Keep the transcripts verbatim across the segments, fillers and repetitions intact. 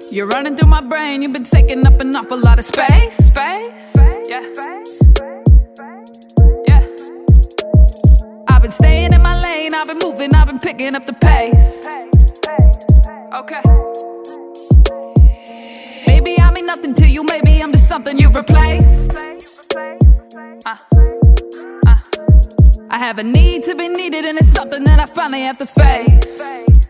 You're running through my brain, you've been taking up an awful lot of space. Space, yeah. Yeah. I've been staying in my lane, I've been moving, I've been picking up the pace. Okay. Maybe I mean nothing to you, maybe I'm just something you've replaced. Uh, uh. I have a need to be needed, and it's something that I finally have to face.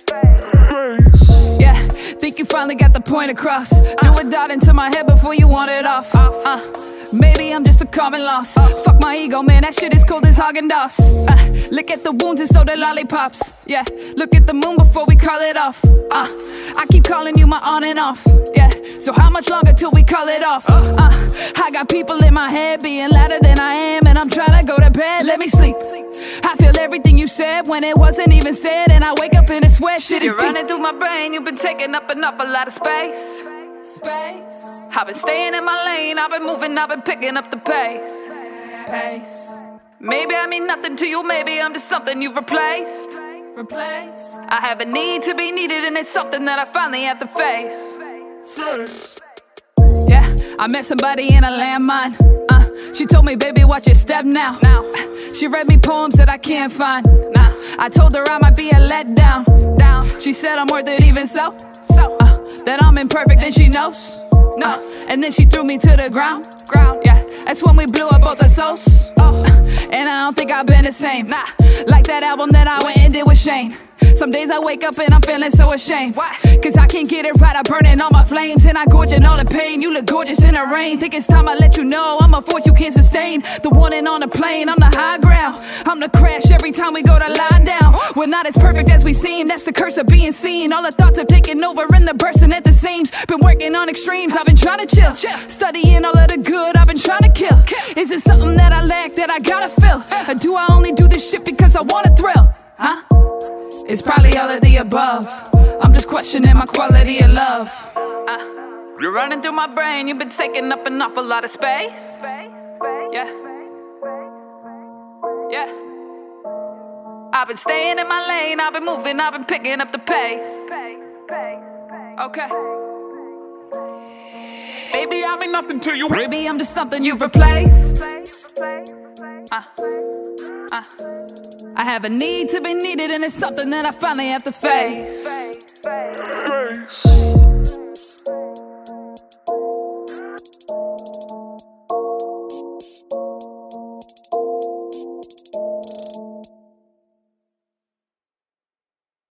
Yeah, think you finally got the point across. Do a dot into my head before you want it off. uh, Maybe I'm just a common loss. Fuck my ego, man, that shit is cold as Häagen-Dazs. uh, Look at the wounds and so the lollipops. Yeah, look at the moon before we call it off. uh, I keep calling you my on and off. Yeah, so how much longer till we call it off? uh, I got people in my head being louder than I am, and I'm trying to go to bed, let me sleep. I feel everything you said when it wasn't even said, and I wake up in a sweat, shit is You're deep. Running through my brain, you've been taking up an awful lot of space. Space. I've been staying in my lane, I've been moving, I've been picking up the pace. Pace. Maybe I mean nothing to you, maybe I'm just something you've replaced. Replaced. I have a need to be needed, and it's something that I finally have to face. Face. Yeah, I met somebody in a landmine. Uh, she told me, baby, watch your step now. Now. She read me poems that I can't find. Nah. I told her I might be a letdown. Down. She said I'm worth it even so. So uh, that I'm imperfect and she knows. No. Uh, and then she threw me to the ground. Ground. Yeah, that's when we blew up both our souls. Oh. And I don't think I've been the same. Nah. Like that album that I went and did with Shane. Some days I wake up and I'm feeling so ashamed. Why? Cause I can't get it right, I'm burning all my flames, and I gorge in all the pain. You look gorgeous in the rain. Think it's time I let you know I'm a force you can't sustain. The one and on the plane, I'm the high ground. I'm the crash every time we go to lie down. We're not as perfect as we seem, that's the curse of being seen. All the thoughts have taken over and the bursting at the seams. Been working on extremes, I've been trying to chill. Studying all of the good, I've been trying to kill. Is it something that I lack that I gotta fill? Or do I only do this shit because I want a thrill? Huh? It's probably all of the above. I'm just questioning my quality of love. uh, You're running through my brain, you've been taking up an awful lot of space. Yeah. Yeah. I've been staying in my lane, I've been moving, I've been picking up the pace. Okay. Maybe I mean nothing to you, maybe I'm just something you've replaced. uh, uh. I have a need to be needed, and it's something that I finally have to face.